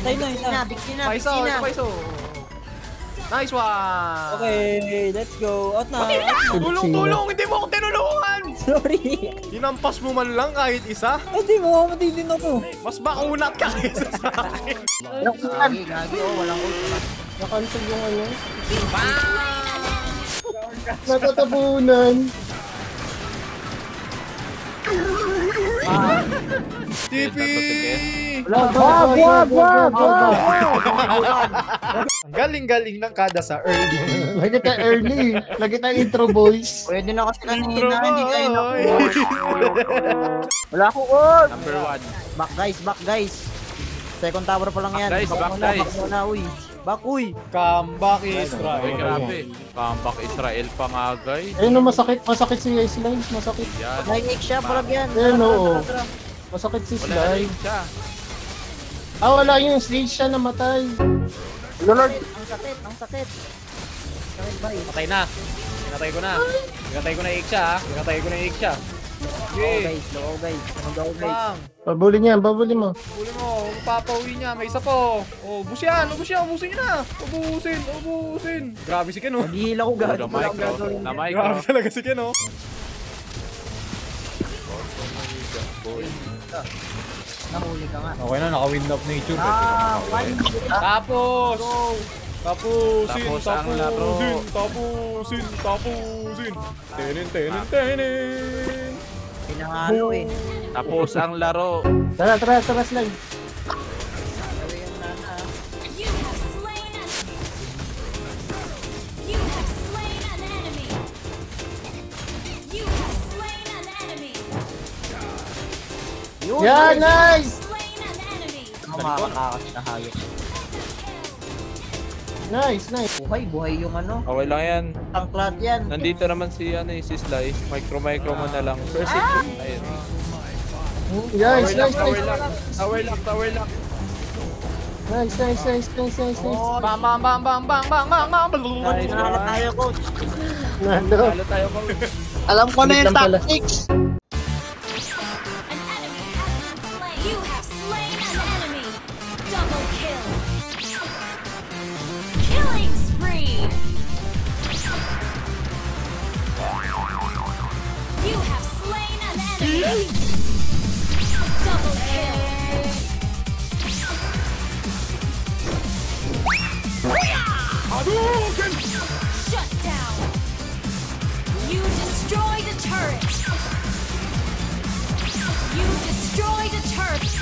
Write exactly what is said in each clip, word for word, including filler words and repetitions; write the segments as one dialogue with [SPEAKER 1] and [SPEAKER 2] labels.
[SPEAKER 1] Patay na isa.
[SPEAKER 2] Bigti na,
[SPEAKER 3] Paiso,
[SPEAKER 2] bigti na.
[SPEAKER 3] paiso. Nice one!
[SPEAKER 1] Okay, let's go. Out na.
[SPEAKER 3] Tulong, tulong! Hindi mo ako tinulungan!
[SPEAKER 1] Sorry.
[SPEAKER 3] Hinampas mo man lang kahit isa.
[SPEAKER 1] Hindi mo, matindi din ako.
[SPEAKER 3] Mas makunat ka kaysa sa akin.
[SPEAKER 2] Gagi, gagi, oh, walang ult.
[SPEAKER 4] Nakansel yung ano. Natatabunan.
[SPEAKER 3] T P!
[SPEAKER 4] Wag, wag, wag, wag, wag.
[SPEAKER 3] Ang galing-galing ng kada sa early.
[SPEAKER 4] Lagi tayo early. Lagi tayo intro boys.
[SPEAKER 2] Pwede na kasi
[SPEAKER 3] Intro
[SPEAKER 2] kanina, hindi kayo na.
[SPEAKER 3] boy!
[SPEAKER 2] Wala akong ult.
[SPEAKER 5] Number one.
[SPEAKER 2] Back guys, back guys. Second tower pa lang yan.
[SPEAKER 5] Back guys, back
[SPEAKER 2] muna,
[SPEAKER 5] guys.
[SPEAKER 2] back muna, uy. Back, uy.
[SPEAKER 3] Comeback
[SPEAKER 5] Ay,
[SPEAKER 3] Israel.
[SPEAKER 5] grabe. Comeback Israel pa nga, guys.
[SPEAKER 4] Ayun no, masakit, masakit si Slimes, masakit.
[SPEAKER 5] Yan.
[SPEAKER 2] Nainik siya, parang yan.
[SPEAKER 4] Ayun
[SPEAKER 2] Tara,
[SPEAKER 4] oo.
[SPEAKER 2] tara, tara.
[SPEAKER 4] Masakit si
[SPEAKER 5] Wala na rin
[SPEAKER 4] Slimes.
[SPEAKER 5] siya.
[SPEAKER 4] Ah, wala yung stage siya namatay.
[SPEAKER 2] Lord, ang sakit, ang sakit. Sakit ba eh?
[SPEAKER 3] Patay na. Pinatay ko na. Pinatay ko na yung siya ha. Pinatay ko na yung siya.
[SPEAKER 2] Oo guys, oo guys. Ano daw guys?
[SPEAKER 3] Bang!
[SPEAKER 4] Babuli niya, babuli mo.
[SPEAKER 3] Huli mo, papauwi niya. May isa po. Oh, bus yan. Ubus yan. Ubusin niya na. Ubusin. Ubusin. Grabe si Ken oh.
[SPEAKER 2] Naghihila ko gagawin.
[SPEAKER 5] Na micro. Na micro.
[SPEAKER 3] Grabe talaga si Ken oh.
[SPEAKER 2] Nahuli ka nga.
[SPEAKER 3] Okay na, naka-wind up nature.
[SPEAKER 2] Ah, fine.
[SPEAKER 3] Tapos! Tapusin,
[SPEAKER 5] Tapos ang laro.
[SPEAKER 3] tapusin, tapusin, tapusin. Tenin, tenin, tenin.
[SPEAKER 2] Pinangalo eh.
[SPEAKER 5] Tapos ang laro.
[SPEAKER 4] Tara, tara, tara Slimes.
[SPEAKER 2] Gawin yung nana.
[SPEAKER 6] You have slain an You have slain an enemy. You have slain an enemy.
[SPEAKER 2] Yun,
[SPEAKER 4] Yeah,
[SPEAKER 2] nice.
[SPEAKER 4] nice!
[SPEAKER 6] Slain an enemy.
[SPEAKER 2] Ako makakakas na hayop.
[SPEAKER 4] Nice, nice.
[SPEAKER 2] Buhay, buhay yung ano.
[SPEAKER 5] Okay lang yan.
[SPEAKER 2] Tangklat yan.
[SPEAKER 5] Nandito naman si, ano, eh, si Sly. Micro-micro mo na lang. First hit. Ayun.
[SPEAKER 4] Nice,
[SPEAKER 5] Tower lock,
[SPEAKER 4] nice,
[SPEAKER 5] tower
[SPEAKER 4] nice.
[SPEAKER 5] lock. Tower lock, tower lock.
[SPEAKER 4] Nice, nice, nice, nice, nice, nice.
[SPEAKER 3] Bang, bang, bang, bang, bang, bang, bang, bang.
[SPEAKER 2] Dahil nahala tayo, coach.
[SPEAKER 4] Nalo.
[SPEAKER 5] Talo tayo, coach.
[SPEAKER 2] Alam ko na
[SPEAKER 4] Ulit
[SPEAKER 2] yung
[SPEAKER 4] lang pala.
[SPEAKER 2] tactics.
[SPEAKER 6] An enemy has been slain. You have slain an enemy. Double kill. Killing spree. You have slain an enemy. Double kill. Shut down. You destroyed a turret. You destroyed a turret.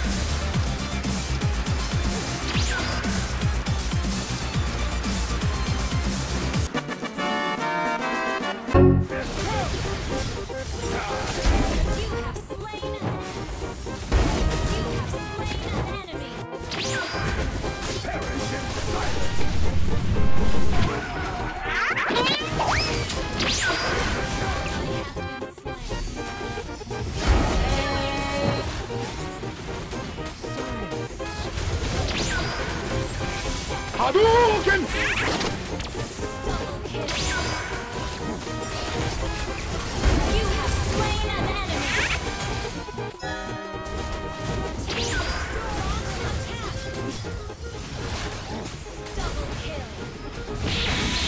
[SPEAKER 6] You have slain an You have slain an enemy. You have slain an enemy. Double kill.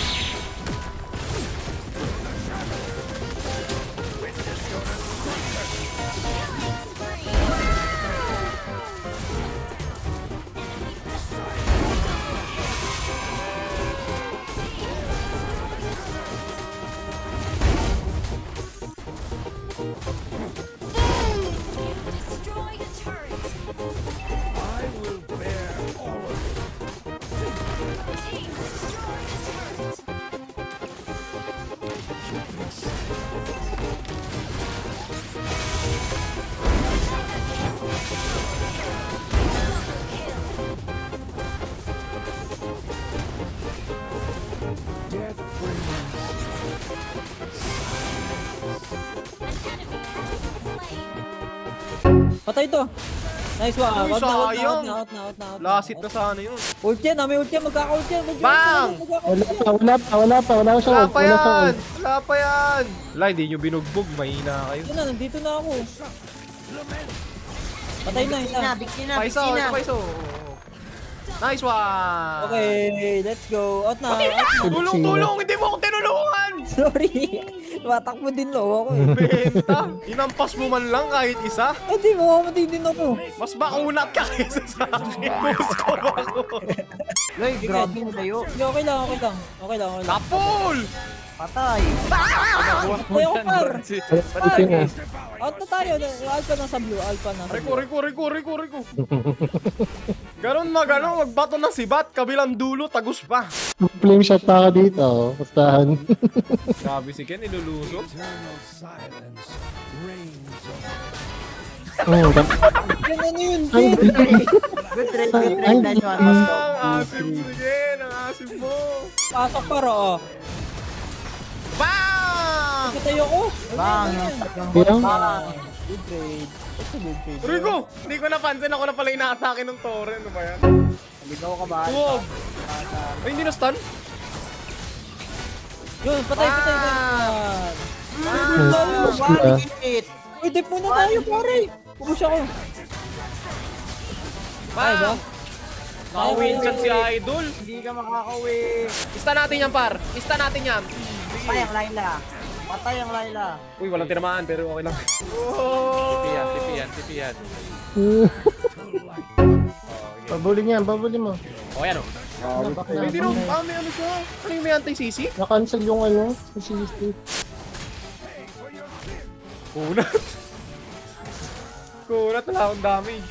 [SPEAKER 6] Destroyed a turret. I will bear all of it. Team destroyed a turret.
[SPEAKER 1] Patay to. Nice one.
[SPEAKER 3] Uy,
[SPEAKER 1] Out na, out na, out
[SPEAKER 3] sayang.
[SPEAKER 1] na, out na, out na, out na.
[SPEAKER 3] Lasit na sana yun.
[SPEAKER 1] Ult yan, ah, may ult yan. Magkaka-ult yan. Magkaka-ult
[SPEAKER 3] Bang!
[SPEAKER 1] yan, magkaka-ult
[SPEAKER 4] Wala
[SPEAKER 1] yan.
[SPEAKER 4] pa, wala pa, wala pa, wala siya.
[SPEAKER 3] Wala pa
[SPEAKER 4] Wala siya.
[SPEAKER 3] yan! Wala pa yan! Wala, hindi nyo binugbog. Mahina kayo.
[SPEAKER 1] Ito na, nandito na ako. Patay na isa.
[SPEAKER 2] Bigti na, bigti na,
[SPEAKER 3] Paiso,
[SPEAKER 2] bigti na.
[SPEAKER 3] ito paiso. Nice one!
[SPEAKER 1] Okay, let's go. Out na. Out na.
[SPEAKER 3] Tulong, tulong! Hindi mo ako tinulungan!
[SPEAKER 1] Sorry. Tumatakbo din lo ako eh.
[SPEAKER 3] Benta! Inampas mo man lang kahit isa.
[SPEAKER 1] Hindi mo, matindi din ako.
[SPEAKER 3] Mas makunat ka kaysa sa akin. Boost ko ba ako?
[SPEAKER 2] Loy, grabe mo tayo.
[SPEAKER 1] Hindi, okay lang, okay lang. Okay lang, okay lang.
[SPEAKER 3] Kapul!
[SPEAKER 2] Patay.
[SPEAKER 1] Ay, ako par.
[SPEAKER 4] Ito nga.
[SPEAKER 1] Out na tayo. Alpha na sa blue. Alpha na sa
[SPEAKER 3] Riko,
[SPEAKER 1] blue.
[SPEAKER 3] riko, riko, riko, riko. Ganon magano, magbato ng sibat, kabilang dulo, tagus pa.
[SPEAKER 4] Flame shot pa ka dito. Pustahan.
[SPEAKER 3] Grabe si Ken, ilulusot.
[SPEAKER 4] Oh,
[SPEAKER 1] Yan, ano yun,
[SPEAKER 4] ang
[SPEAKER 1] Ken?
[SPEAKER 4] galing.
[SPEAKER 2] Good trade, good trade.
[SPEAKER 4] Ang
[SPEAKER 2] Nice one.
[SPEAKER 4] galing.
[SPEAKER 3] Ang asim mo, Ken, ang asim mo.
[SPEAKER 1] Pasok para, oh.
[SPEAKER 3] Bang!
[SPEAKER 1] Patay ako.
[SPEAKER 2] Bang.
[SPEAKER 4] Yung?
[SPEAKER 2] Bang.
[SPEAKER 1] Good trade. That's a good trade.
[SPEAKER 3] Rico, hindi ko napansin, ako na pala inaatake ng Torre. Ano ba yan?
[SPEAKER 2] Ligaw ka ba?
[SPEAKER 3] Tuwag! Ay, hindi na-stun?
[SPEAKER 1] Yun, patay, patay.
[SPEAKER 3] Ah!
[SPEAKER 1] patay.
[SPEAKER 2] One hit.
[SPEAKER 1] Uy, dip muna tayo, pare. Pupush ako. Ay, ba?
[SPEAKER 3] Nakawin shot si Idol.
[SPEAKER 2] Hindi ka makakauwi.
[SPEAKER 3] Ista natin yan, par. Ista natin yan.
[SPEAKER 2] Patay ang Layla. Patay ang Layla.
[SPEAKER 3] Uy, walang tinamaan, pero okay lang.
[SPEAKER 5] Tipi yan, tipi yan, tipi yan.
[SPEAKER 4] Pabulin yan, pabulin mo.
[SPEAKER 3] O, yan o. Ay, hindi nung, ah, may ano siya. Ano yung may anti-C C?
[SPEAKER 4] Na-cancel yung ano, C C T.
[SPEAKER 3] Kunat. Kunat, wala akong damage.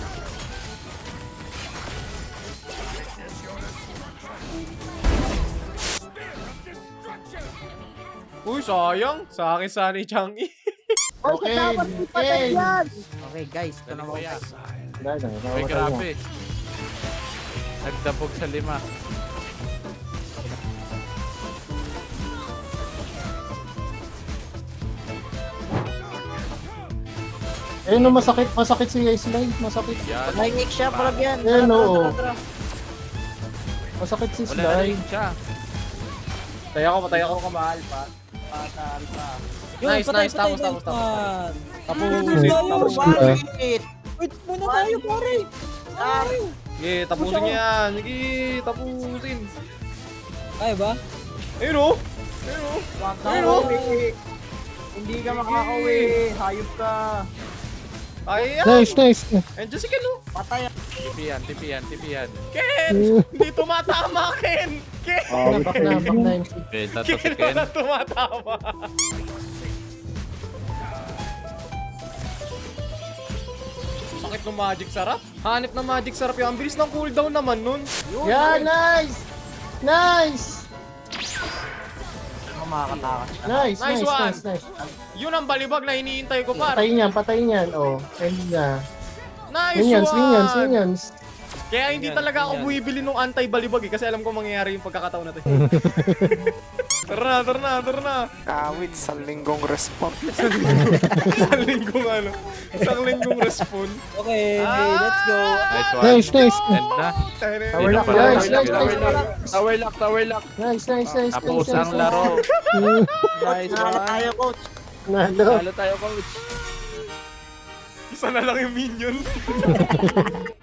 [SPEAKER 3] Uy, sayang. Sa akin sana ni Changi.
[SPEAKER 4] Okay, okay.
[SPEAKER 2] Okay guys, ito na
[SPEAKER 5] Galing
[SPEAKER 2] mo.
[SPEAKER 5] kuya.
[SPEAKER 4] Wala na,
[SPEAKER 5] Uy,
[SPEAKER 4] nakamatay na.
[SPEAKER 5] grabe. Nagdabog sa lima.
[SPEAKER 4] Ayun no, masakit, masakit si Slide, masakit.
[SPEAKER 5] Yan.
[SPEAKER 2] May nick siya, parang yan.
[SPEAKER 4] Eh, no.
[SPEAKER 2] Tara, tara, tara.
[SPEAKER 4] Masakit si
[SPEAKER 5] Wala na
[SPEAKER 4] Slide.
[SPEAKER 5] rin siya.
[SPEAKER 3] Patay ako, patay ako.
[SPEAKER 2] Ligaw ka ba, Alpha? Patal pa.
[SPEAKER 1] Yun,
[SPEAKER 3] Nice,
[SPEAKER 1] patay,
[SPEAKER 3] nice.
[SPEAKER 1] patay,
[SPEAKER 3] Tapos, tapos,
[SPEAKER 1] nice
[SPEAKER 3] tapos.
[SPEAKER 1] one.
[SPEAKER 3] Tapusin,
[SPEAKER 1] Tapos.
[SPEAKER 3] tapusin.
[SPEAKER 2] One hit.
[SPEAKER 1] Wait, muna tayo, pare. Ay.
[SPEAKER 3] Sige, tapusin niya yan. Sige, tapusin.
[SPEAKER 1] Ay ba?
[SPEAKER 3] Ayun o. Ayun o.
[SPEAKER 2] Wag ka
[SPEAKER 3] Ayun, oh.
[SPEAKER 2] makakauwi. Hindi ka makakauwi. Hayop ka.
[SPEAKER 3] Ay, yan.
[SPEAKER 4] Nice, nice.
[SPEAKER 3] Andiyan si Ken o.
[SPEAKER 2] Patay ang
[SPEAKER 5] Tipi yan, tipi yan, tipi yan.
[SPEAKER 3] Ken! Hindi tumatama, Ken! Ken!
[SPEAKER 4] Back na, back na.
[SPEAKER 5] Benta to si
[SPEAKER 3] Ken,
[SPEAKER 5] Ken.
[SPEAKER 3] wala tumatama. Sakit ng magic sarap. Hanip ng magic sarap yung ang bilis ng cooldown naman nun.
[SPEAKER 4] Yeah, nice! Nice!
[SPEAKER 2] Ano makakatakas siya.
[SPEAKER 4] Nice,
[SPEAKER 3] Nice
[SPEAKER 4] nice,
[SPEAKER 3] one.
[SPEAKER 4] nice, nice.
[SPEAKER 3] Yun ang balibag na hinihintay ko, par.
[SPEAKER 4] Patayin yan, patayin yan. Oh, end na.
[SPEAKER 3] Nice
[SPEAKER 4] Minions,
[SPEAKER 3] one!
[SPEAKER 4] minions, minions.
[SPEAKER 3] Kaya hindi
[SPEAKER 5] Yan,
[SPEAKER 3] talaga ako
[SPEAKER 5] yan.
[SPEAKER 3] bumibili nung anti-balibag eh, kasi alam ko mangyayari yung pagkakataon natin. Tara na, tara na, tara na.
[SPEAKER 7] Awit sa linggong response.
[SPEAKER 3] Isang linggong ano. Isang linggong respawn.
[SPEAKER 1] Okay,
[SPEAKER 3] Ah!
[SPEAKER 1] let's go.
[SPEAKER 5] Nice one.
[SPEAKER 4] Nice, nice.
[SPEAKER 5] End na.
[SPEAKER 3] Tower
[SPEAKER 4] Tower lock,
[SPEAKER 5] pala,
[SPEAKER 4] nice,
[SPEAKER 5] tower
[SPEAKER 4] nice,
[SPEAKER 5] lock,
[SPEAKER 4] nice,
[SPEAKER 5] tower
[SPEAKER 4] nice.
[SPEAKER 5] lock. Tower lock, tower lock.
[SPEAKER 4] Nice, nice, nice.
[SPEAKER 5] Tapos
[SPEAKER 4] nice,
[SPEAKER 5] ang
[SPEAKER 4] nice,
[SPEAKER 5] laro.
[SPEAKER 4] nice.
[SPEAKER 5] Nice
[SPEAKER 2] Nalo
[SPEAKER 5] one.
[SPEAKER 2] tayo, coach.
[SPEAKER 4] Nalo.
[SPEAKER 5] Talo tayo, coach.
[SPEAKER 3] Isa na lang yung minion.